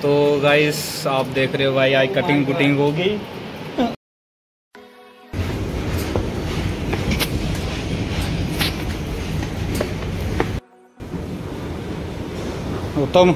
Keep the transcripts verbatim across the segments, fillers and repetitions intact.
तो गाइस आप देख रहे हो भाई आज कटिंग कुटिंग होगी। उत्तम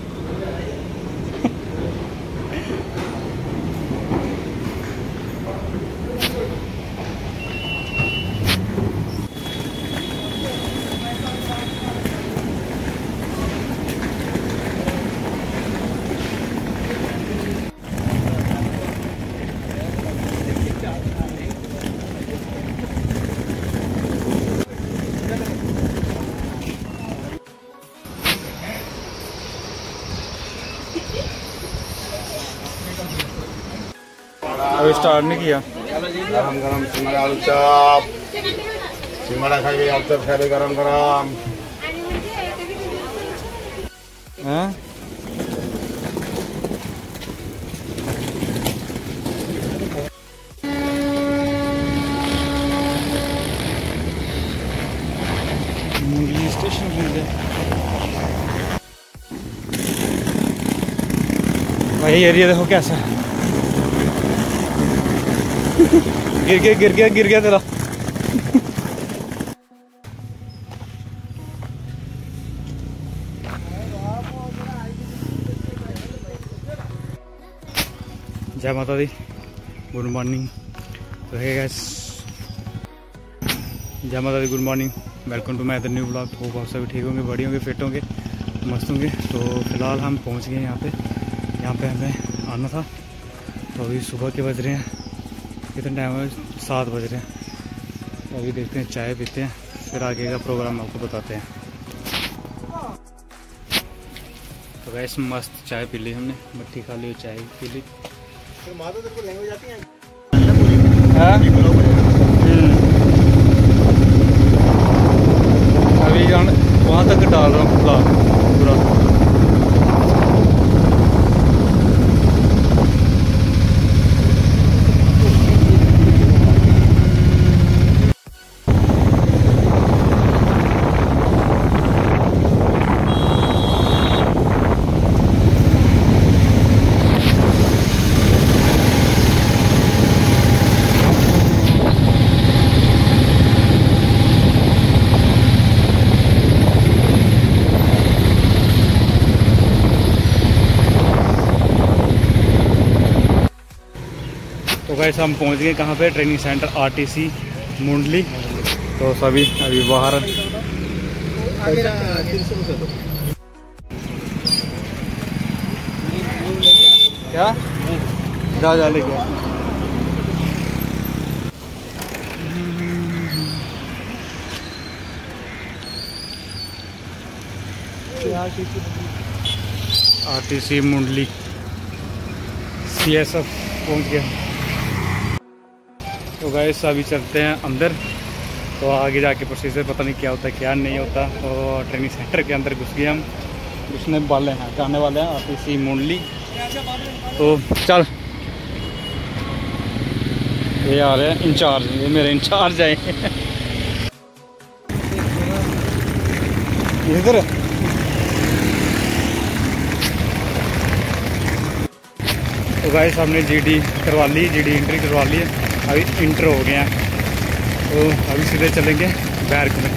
अभी स्टार्ट नहीं किया। गरम गरम सिंगड़ा आलू चॉप, सिंगड़ा खाएंगे आलू चॉप खाएंगे गरम गरम। हैं? मुंगली स्टेशन मिल भाई एरिया देखो कैसा है। गिर गया गिर गया गिर गया तेरा। जय माता दी, गुड मॉर्निंग। तो है गाइस, जय माता दी, good morning, welcome to my other new blog. Hope आप सभी ठीक होंगे, बढ़िया होंगे, फिट होंगे, मस्त होंगे। तो फिलहाल हम पहुंच गए यहाँ पे यहाँ पे हमें आना था। तो अभी सुबह के बज रहे हैं, कितने टाइम है, सात बज रहे हैं। तो अभी देखते हैं, चाय पीते हैं, फिर आगे का प्रोग्राम आपको बताते हैं। तो वैसे मस्त चाय पी ली हमने, मट्ठी खा ली, चाय पी ली। तो माता तेरे को लैंग्वेज आती है? अभी वहाँ तक डाल रहा हूँ पूरा। तो वैसे हम पहुंच गए कहाँ पे, ट्रेनिंग सेंटर आरटीसी मुंडली। तो सभी अभी बाहर क्या जा जा लेके आरटीसी मुंडली सीएसएफ पहुंच गया। तो गाइस अभी चलते हैं अंदर। तो आगे जाके प्रोसीजर पता नहीं क्या होता है क्या नहीं होता। और ट्रेनिंग सेंटर के अंदर घुस गए हम, घुसने वाले हैं, जाने वाले हैं आरटीसी मुंडली। तो चल, ये आ रहे हैं इंचार्ज, ये मेरे इंचार्ज आए इधर। तो गाइस हमने जीडी करवा ली, जीडी एंट्री करवा ली है, अभी इंटर हो गया। तो अभी सीधे चलेंगे बैरक में।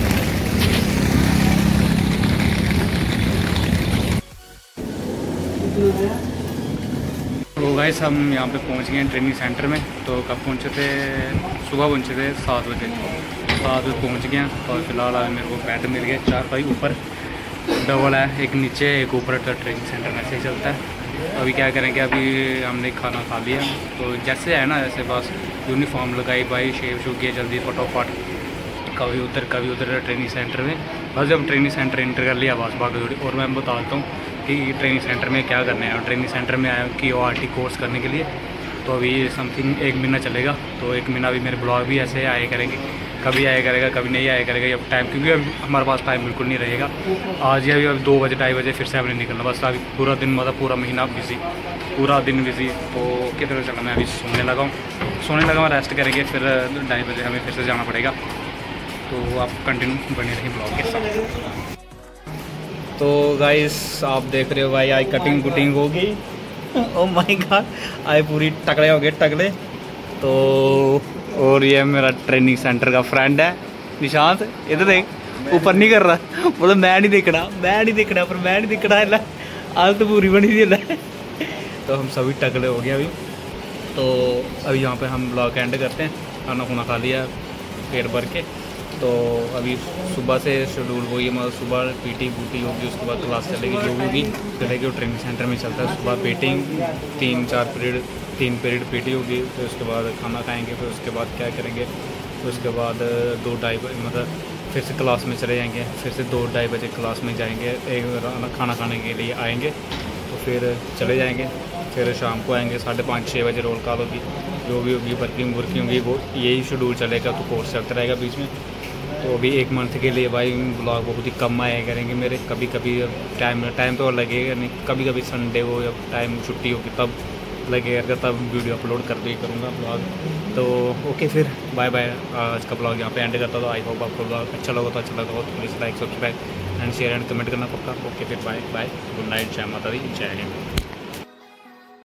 तो गाइस हम यहाँ पे पहुँच गए हैं ट्रेनिंग सेंटर में। तो कब पहुँचे थे, सुबह पहुँचे थे सात बजे, सात बजे पहुँच गए। और फिलहाल अभी मेरे को बेड मिल गया, चार भाई ऊपर डबल है, एक नीचे एक ऊपर। तो ट्रेनिंग सेंटर में ऐसे ही चलता है। अभी क्या करेंगे, अभी हमने खाना खा लिया। तो जैसे है ना, जैसे बस यूनिफॉर्म लगाई भाई, शेव शू किए जल्दी फटाफट, कभी उधर कभी उधर ट्रेनिंग सेंटर में। बस जब ट्रेनिंग सेंटर इंटर कर लिया बस बाकी थोड़ी। और मैं बता देता हूँ कि ट्रेनिंग सेंटर में क्या करना है। और ट्रेनिंग सेंटर में आया कि ओ आर टी कोर्स करने के लिए। तो अभी समथिंग एक महीना चलेगा। तो एक महीना भी मेरे ब्लॉग भी ऐसे आए करेंगे, कभी आया करेगा कभी नहीं आया करेगा। अब टाइम, क्योंकि अभी हमारे पास टाइम बिल्कुल नहीं रहेगा। आज ही अभी अभी दो बजे ढाई बजे फिर से हमने निकलना। बस अभी पूरा दिन, मतलब पूरा महीना बिजी, पूरा दिन बिजी। तो कितने बजे चलना, मैं अभी सोने लगा हूँ, सोने लगा हूँ, रेस्ट करेंगे, फिर ढाई बजे हमें फिर से जाना पड़ेगा। तो आप कंटिन्यू बने रहिए ब्लॉग के साथ। तो गाइस आप देख रहे हो भाई आज कटिंग कुटिंग होगी। ओ माय गॉड आज पूरी टकले हो गए टकले। तो और ये मेरा ट्रेनिंग सेंटर का फ्रेंड है निशांत, इधर देख ऊपर नहीं कर रहा, बोलो मैं नहीं देखना मैं नहीं देखना पर मैं नहीं देखना है आज तो पूरी बनी थी। तो हम सभी टकले हो गए अभी। तो अभी यहाँ पे हम ब्लॉग एंड करते हैं, खाना खुना खा लिया पेट भर के। तो अभी सुबह से शेड्यूल वही है, मतलब सुबह पीटी बूटी होगी, उसके बाद क्लास चलेगी जो भी होगी चलेगी। वो ट्रेनिंग सेंटर में चलता है, सुबह पीटिंग तीन चार पीरियड तीन पीरियड पीटी होगी, फिर उसके बाद खाना खाएंगे, फिर उसके बाद क्या करेंगे, फिर उसके बाद दो ढाई मतलब फिर से क्लास में चले जाएंगे, फिर से दो ढाई बजे क्लास में जाएंगे, एक खाना खाने के लिए आएंगे, तो फिर चले जाएंगे, फिर शाम को आएंगे साढ़े पाँच छः बजे रोल कॉल होगी, जो भी होगी वर्किंग वर्किंग होगी वो यही शेड्यूल चलेगा। तो कोर्स चलता रहेगा बीच में। तो अभी एक मंथ के लिए भाई ब्लॉग बहुत ही कम आया करेंगे मेरे, कभी कभी टाइम टाइम तो लगेगा नहीं, कभी कभी संडे हो या टाइम छुट्टी होगी तब लगेगा, तब वीडियो अपलोड कर दिया करूँगा ब्लॉग। तो ओके फिर बाय बाय, आज का ब्लॉग यहाँ पे एंड करता। तो आई होप आपको ब्लॉग अच्छा लगा तो अच्छा लगा तो please like subscribe and share and comment करना पक्का। ओके फिर बाय बाय, गुड नाइट, जय माता दी, जय हिंद।